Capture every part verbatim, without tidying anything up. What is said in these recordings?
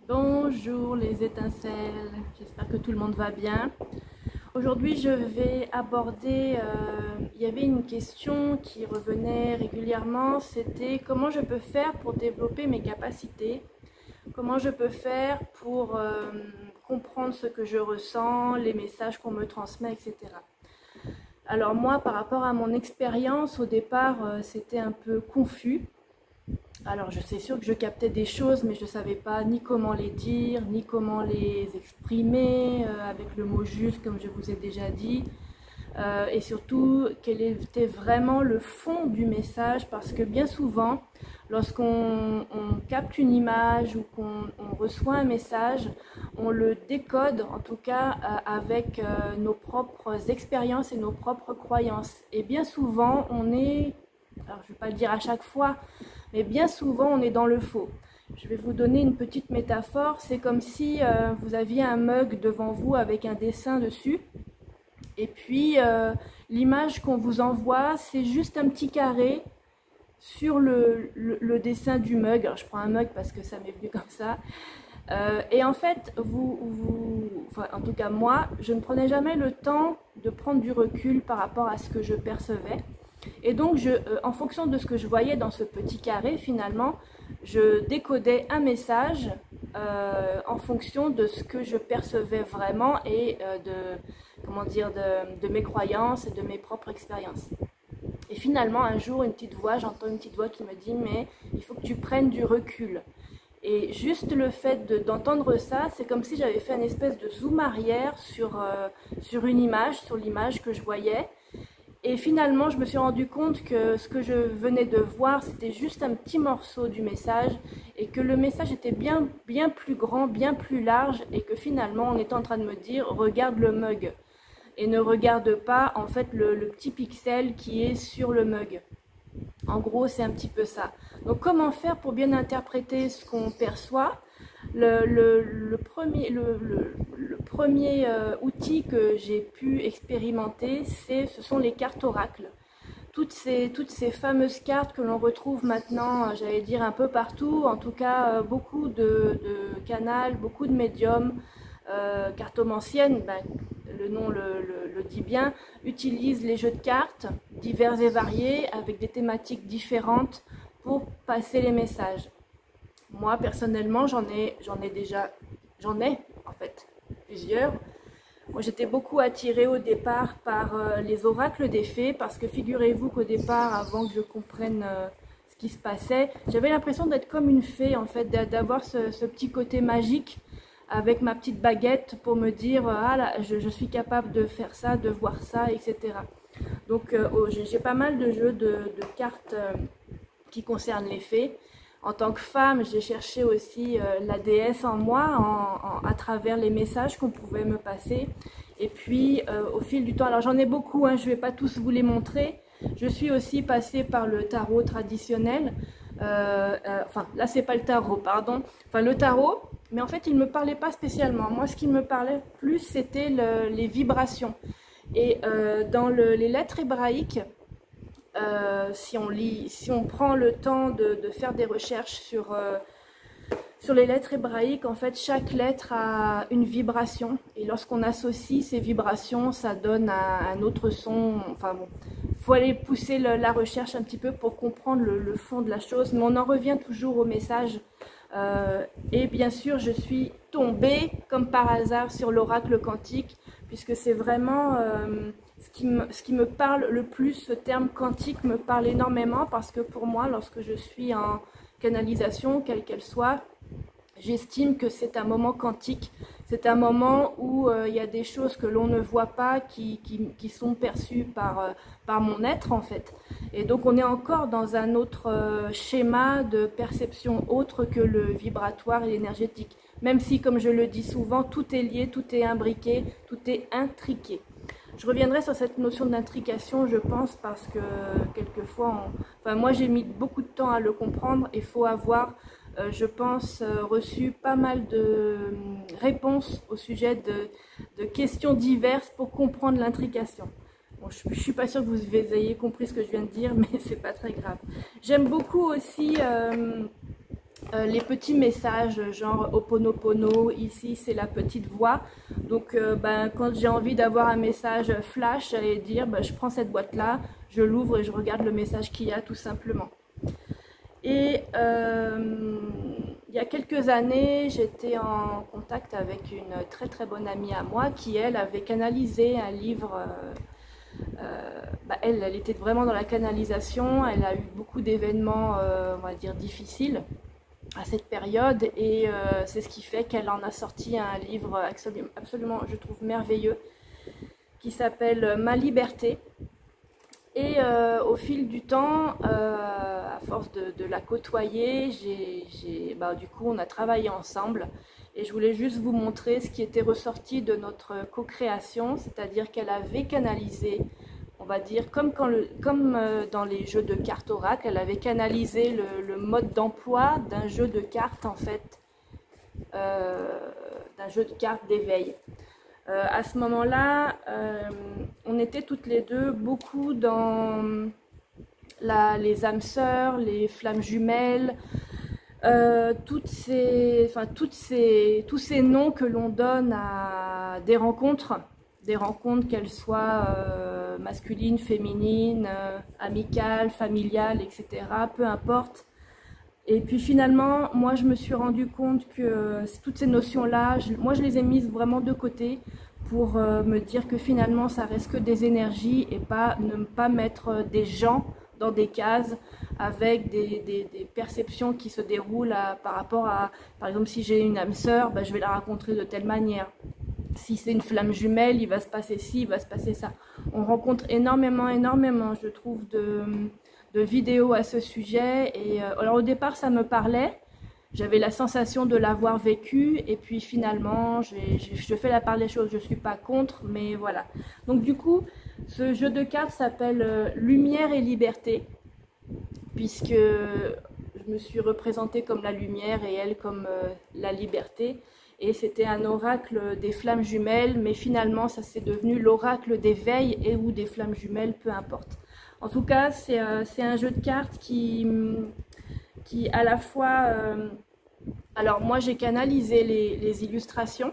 Bonjour les étincelles, j'espère que tout le monde va bien. Aujourd'hui je vais aborder, euh, il y avait une question qui revenait régulièrement, c'était comment je peux faire pour développer mes capacités, comment je peux faire pour euh, comprendre ce que je ressens, les messages qu'on me transmet, et cetera. Alors moi par rapport à mon expérience au départ euh, c'était un peu confus. Alors je sais sûr que je captais des choses, mais je ne savais pas ni comment les dire, ni comment les exprimer euh, avec le mot juste, comme je vous ai déjà dit. Euh, et surtout, quel était vraiment le fond du message, parce que bien souvent, lorsqu'on capte une image ou qu'on reçoit un message, on le décode, en tout cas, euh, avec euh, nos propres expériences et nos propres croyances. Et bien souvent, on est, alors je ne vais pas le dire à chaque fois, mais bien souvent on est dans le faux. Je vais vous donner une petite métaphore, c'est comme si euh, vous aviez un mug devant vous avec un dessin dessus, et puis euh, l'image qu'on vous envoie, c'est juste un petit carré sur le, le, le dessin du mug. Alors je prends un mug parce que ça m'est venu comme ça. Euh, et en fait, vous, vous, enfin, en tout cas moi, je ne prenais jamais le temps de prendre du recul par rapport à ce que je percevais. Et donc, je, euh, en fonction de ce que je voyais dans ce petit carré, finalement, je décodais un message euh, en fonction de ce que je percevais vraiment et euh, de, comment dire, de, de mes croyances et de mes propres expériences. Et finalement, un jour, une petite voix, j'entends une petite voix qui me dit « mais il faut que tu prennes du recul ». Et juste le fait d'entendre ça, c'est comme si j'avais fait une espèce de zoom arrière sur, euh, sur une image, sur l'image que je voyais. Et finalement, je me suis rendu compte que ce que je venais de voir, c'était juste un petit morceau du message et que le message était bien, bien plus grand, bien plus large et que finalement, on était en train de me dire « regarde le mug » et ne regarde pas en fait le, le petit pixel qui est sur le mug. En gros, c'est un petit peu ça. Donc, comment faire pour bien interpréter ce qu'on perçoit ? Le, le, le premier, le, le, le premier euh, outil que j'ai pu expérimenter, c'est, ce sont les cartes oracles. Toutes ces, toutes ces fameuses cartes que l'on retrouve maintenant, euh, j'allais dire un peu partout, en tout cas euh, beaucoup de, de canals, beaucoup de médiums, euh, cartomanciennes, ben, le nom le, le, le dit bien, utilisent les jeux de cartes divers et variés avec des thématiques différentes pour passer les messages. Moi, personnellement, j'en ai, j'en ai déjà, j'en ai en fait plusieurs. Moi, j'étais beaucoup attirée au départ par euh, les oracles des fées, parce que figurez-vous qu'au départ, avant que je comprenne euh, ce qui se passait, j'avais l'impression d'être comme une fée, en fait, d'avoir ce, ce petit côté magique avec ma petite baguette pour me dire, ah là, je, je suis capable de faire ça, de voir ça, et cetera. Donc, euh, oh, j'ai pas mal de jeux de, de cartes euh, qui concernent les fées. En tant que femme, j'ai cherché aussi euh, la déesse en moi en, en, à travers les messages qu'on pouvait me passer. Et puis, euh, au fil du temps, alors j'en ai beaucoup, hein, je ne vais pas tous vous les montrer. Je suis aussi passée par le tarot traditionnel. Euh, euh, enfin, là, c'est pas le tarot, pardon. Enfin, le tarot, mais en fait, il ne me parlait pas spécialement. Moi, ce qui me parlait plus, c'était le, les vibrations. Et euh, dans le, les lettres hébraïques, Euh, si on lit, si on prend le temps de, de faire des recherches sur, euh, sur les lettres hébraïques, en fait, chaque lettre a une vibration. Et lorsqu'on associe ces vibrations, ça donne un, un autre son. Enfin bon, il faut aller pousser le, la recherche un petit peu pour comprendre le, le fond de la chose. Mais on en revient toujours au message. Euh, et bien sûr, je suis tombée, comme par hasard, sur l'oracle quantique, puisque c'est vraiment... Euh, Ce qui, me, ce qui me parle le plus, ce terme quantique me parle énormément, parce que pour moi, lorsque je suis en canalisation, quelle qu'elle soit, j'estime que c'est un moment quantique. C'est un moment où euh, il y a des choses que l'on ne voit pas, qui, qui, qui sont perçues par, euh, par mon être en fait. Et donc on est encore dans un autre euh, schéma de perception autre que le vibratoire et l'énergétique. Même si, comme je le dis souvent, tout est lié, tout est imbriqué, tout est intriqué. Je reviendrai sur cette notion d'intrication, je pense, parce que quelquefois, on... enfin, moi j'ai mis beaucoup de temps à le comprendre. Il faut avoir, euh, je pense, euh, reçu pas mal de euh, réponses au sujet de, de questions diverses pour comprendre l'intrication. Bon, je ne suis pas sûre que vous ayez compris ce que je viens de dire, mais c'est pas très grave. J'aime beaucoup aussi euh, euh, les petits messages genre Ho'oponopono, ici c'est la petite voix. Donc euh, ben, quand j'ai envie d'avoir un message flash et dire ben, je prends cette boîte là, je l'ouvre et je regarde le message qu'il y a tout simplement. Et euh, il y a quelques années, j'étais en contact avec une très très bonne amie à moi qui, elle, avait canalisé un livre. Euh, euh, bah, elle, elle était vraiment dans la canalisation. Elle a eu beaucoup d'événements, euh, on va dire, difficiles à cette période. Et euh, c'est ce qui fait qu'elle en a sorti un livre absolument, absolument, je trouve, merveilleux, qui s'appelle Ma liberté. Et euh, au fil du temps, euh, à force de, de la côtoyer, j'ai, j'ai, bah, du coup on a travaillé ensemble et je voulais juste vous montrer ce qui était ressorti de notre co-création, c'est-à-dire qu'elle avait canalisé, on va dire, comme, quand le, comme euh, dans les jeux de cartes oracle, elle avait canalisé le, le mode d'emploi d'un jeu de cartes en fait, euh, d'un jeu de cartes d'éveil. Euh, à ce moment-là, euh, on était toutes les deux beaucoup dans la, les âmes sœurs, les flammes jumelles, euh, toutes ces, enfin, toutes ces, tous ces noms que l'on donne à des rencontres, des rencontres qu'elles soient euh, masculines, féminines, euh, amicales, familiales, et cetera, peu importe. Et puis finalement, moi je me suis rendu compte que euh, toutes ces notions-là, moi je les ai mises vraiment de côté pour euh, me dire que finalement ça reste que des énergies et pas ne pas mettre des gens dans des cases avec des, des, des perceptions qui se déroulent à, par rapport à, par exemple si j'ai une âme sœur, ben, je vais la rencontrer de telle manière. Si c'est une flamme jumelle, il va se passer ci, il va se passer ça. On rencontre énormément, énormément, je trouve, de... de vidéos à ce sujet. Et euh, alors au départ ça me parlait, j'avais la sensation de l'avoir vécu et puis finalement j'ai, j'ai, je fais la part des choses, je suis pas contre, mais voilà. Donc du coup ce jeu de cartes s'appelle euh, Lumière et Liberté, puisque je me suis représentée comme la lumière et elle comme euh, la liberté, et c'était un oracle des flammes jumelles, mais finalement ça s'est devenu l'oracle d'éveil et ou des flammes jumelles, peu importe. En tout cas, c'est euh, un jeu de cartes qui, qui à la fois... Euh, alors moi, j'ai canalisé les, les illustrations.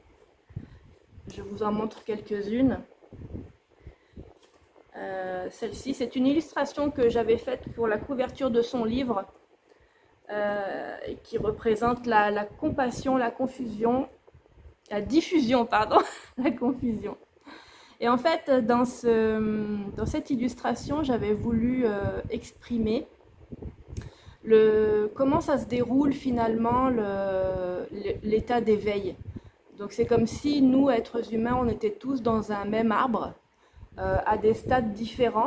Je vous en montre quelques-unes. Euh, Celle-ci, c'est une illustration que j'avais faite pour la couverture de son livre, euh, qui représente la, la compassion, la confusion, la diffusion, pardon, la confusion. Et en fait, dans, ce, dans cette illustration, j'avais voulu euh, exprimer le, comment ça se déroule finalement l'état d'éveil. Donc c'est comme si nous, êtres humains, on était tous dans un même arbre, euh, à des stades différents.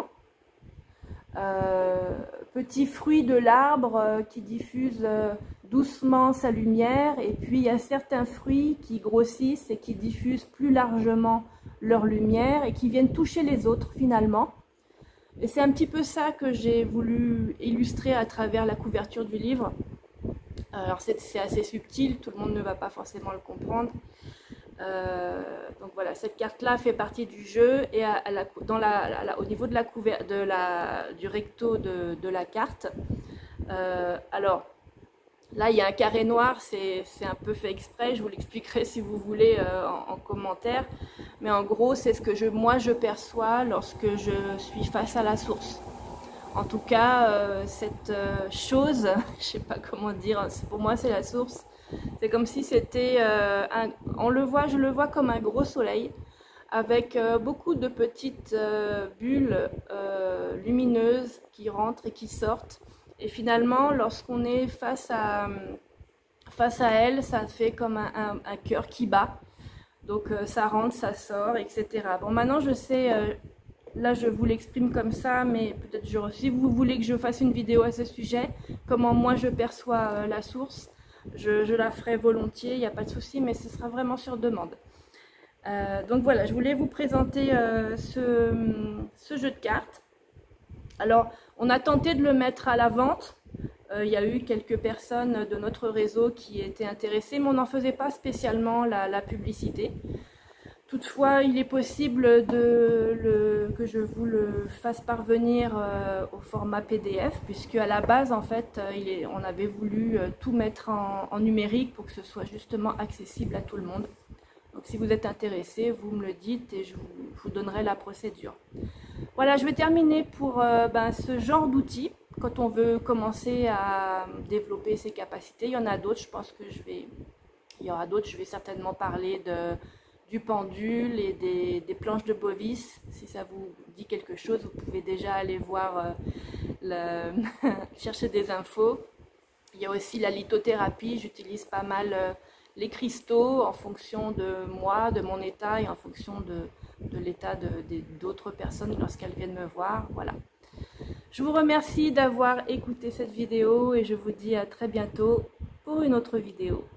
Euh, petit fruit de l'arbre euh, qui diffuse euh, doucement sa lumière, et puis il y a certains fruits qui grossissent et qui diffusent plus largement leur lumière et qui viennent toucher les autres finalement. Et c'est un petit peu ça que j'ai voulu illustrer à travers la couverture du livre. Alors c'est assez subtil, tout le monde ne va pas forcément le comprendre. Euh, donc voilà, cette carte-là fait partie du jeu, et à, à la, dans la, à la, au niveau de la couver, de la, du recto de, de la carte, euh, alors là il y a un carré noir, c'est un peu fait exprès, je vous l'expliquerai si vous voulez euh, en, en commentaire, mais en gros c'est ce que je, moi je perçois lorsque je suis face à la source. En tout cas, euh, cette euh, chose, je sais pas comment dire, pour moi c'est la source. C'est comme si c'était, euh, on le voit, je le vois comme un gros soleil avec euh, beaucoup de petites euh, bulles euh, lumineuses qui rentrent et qui sortent. Et finalement, lorsqu'on est face à, face à elle, ça fait comme un, un, un cœur qui bat. Donc euh, ça rentre, ça sort, et cetera. Bon, maintenant je sais, euh, là je vous l'exprime comme ça, mais peut-être si vous voulez que je fasse une vidéo à ce sujet, comment moi je perçois euh, la source, Je, je la ferai volontiers, il n'y a pas de souci, mais ce sera vraiment sur demande. Euh, donc voilà, je voulais vous présenter euh, ce, ce jeu de cartes. Alors, on a tenté de le mettre à la vente. Euh, il y a eu quelques personnes de notre réseau qui étaient intéressées, mais on n'en faisait pas spécialement la, la publicité. Toutefois, il est possible de le, que je vous le fasse parvenir euh, au format P D F, puisque à la base, en fait, il est, on avait voulu euh, tout mettre en, en numérique pour que ce soit justement accessible à tout le monde. Donc si vous êtes intéressé, vous me le dites et je vous, je vous donnerai la procédure. Voilà, je vais terminer pour euh, ben, ce genre d'outils. Quand on veut commencer à développer ses capacités, il y en a d'autres, je pense que je vais, il y aura d'autres, je vais certainement parler de du pendule et des, des planches de bovis. Si ça vous dit quelque chose, vous pouvez déjà aller voir, euh, le chercher des infos. Il y a aussi la lithothérapie, j'utilise pas mal euh, les cristaux en fonction de moi, de mon état et en fonction de, de l'état d'autres personnes lorsqu'elles viennent me voir. Voilà. Je vous remercie d'avoir écouté cette vidéo et je vous dis à très bientôt pour une autre vidéo.